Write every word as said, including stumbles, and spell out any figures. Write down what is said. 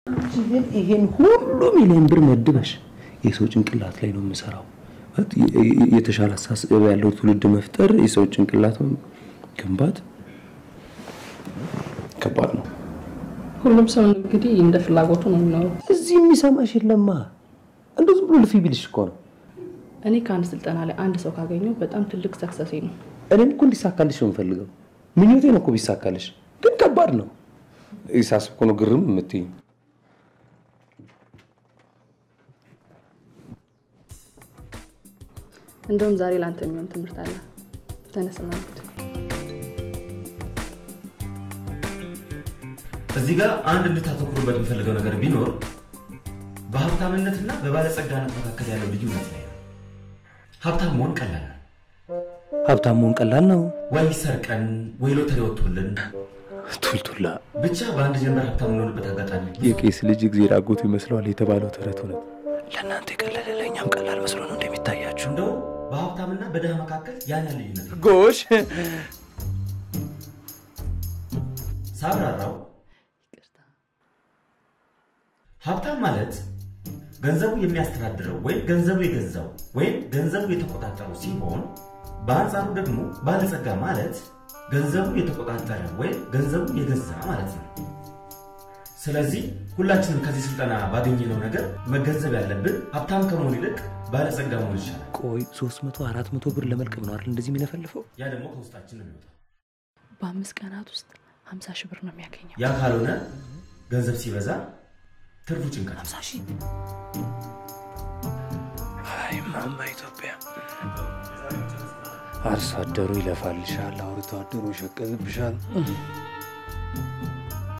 ግን ይሄን ሁሉ ሚሊዮን ብር መድበሽ የሰው ጭንቅላት ላይ ነው የምሰራው የተሻለ አሳሰብ ያለው ትውልድ መፍጠር የሰው ጭንቅላት ግንባት ከባድ ነው ሁሉም ሰው እንግዲህ እንደ ፍላጎቱ ነው ነው እዚህ የሚሰማሽ የለማ እንደው ዝም ብሎ ልፊ ቢልሽ እኮ ነው እኔ ካንድ ስልጣና ላይ አንድ ሰው ካገኘው በጣም ትልቅ ሰክሰስ ነው እኔም እኮ እንዲሳካልሽ ነው ፈልገው ምኞቴ ነው እኮ ቢሳካልሽ ግን ከባድ ነው ኢሳስ እኮ ነው ግርም የምትይ እንደውም ዛሬ ላንተ የሚሆን ትምህርት አለ ተነስና እዚህ ጋር አንድ እንድታተኩሩበት የምፈልገው ነገር ቢኖር በሀብታምነትና በባለጸጋነት መካከል ያለው ልዩነት ነው ሀብታም መሆን ቀላል ነው ሀብታም መሆን ቀላል ነው ወይ ሰርቀን ወይ ሎተሪ ወጥቶልን ቱልቱላ ብቻ በአንድ ጀንበር ሀብታም እንሆንበት አጋጣሚ የቄስ ልጅ እግዚአብሔር አጎቱ ይመስላል የተባለው ተረት ነው ለእናንተ ቀላል ለኛም ቀላል መስሎ ነው እንደሚታያችሁ እንደው በሀብታምና በደሃ መካከል ያን ያለ ልዩነት ጎሽ ሳብራራው ሀብታም ማለት ገንዘቡ የሚያስተዳድረው ወይ ገንዘቡ የገዛው ወይ ገንዘቡ የተቆጣጠረው ሲሆን በአንጻሩ ደግሞ ባለጸጋ ማለት ገንዘቡ የተቆጣጠረ ወይ ገንዘቡ የገዛ ማለት ነው ስለዚህ ሁላችንም ከዚህ ስልጣና ባገኘነው ነገር መገንዘብ ያለብን ሀብታም ከመሆን ይልቅ ባለጸጋ መሆን ይሻላል ቆይ ሶስት መቶ አራት መቶ ብር ለመልቀም ነው አይደል እንደዚህ የሚነፈልፈው ያ ደግሞ ከውስጣችን ነው የሚወጣው በአምስት ቀናት ውስጥ ሃምሳ ሺህ ብር ነው የሚያገኘው ያ ካልሆነ ገንዘብ ሲበዛ ትርፉ ጭንቀት ሃምሳ ሺህ አይ ማማ ኢትዮጵያ አርሶ አደሩ ይለፋልሻል አውርቶ አደሩ ሸቀዝብሻል